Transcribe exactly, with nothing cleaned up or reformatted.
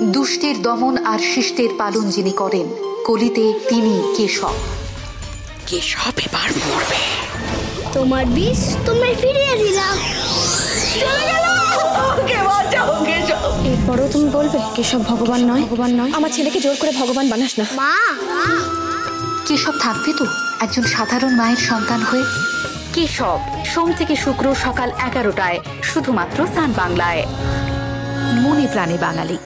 দুষ্টের দমন আর শিষ্টের পালন যিনি করেন, কলিতে তিনি কেশব। কেশব এবার মরবে। তোমার বিষ তোমায় ফিরিয়ে দিলাম। চলে গেল। ওকে বাঁচাও কেশব। এরপরও তুমি বলবে কেশব ভগবান নয়, ভগবান নয়। আমার ছেলেকে জোর করে ভগবান বানাস না। মা, কেশব থাকবে তো একজন সাধারণ মায়ের সন্তান হয়ে? কেশব সোম থেকে শুক্র সকাল এগারোটায় শুধুমাত্র সান বাংলায়। মনে প্রাণে বাঙালি।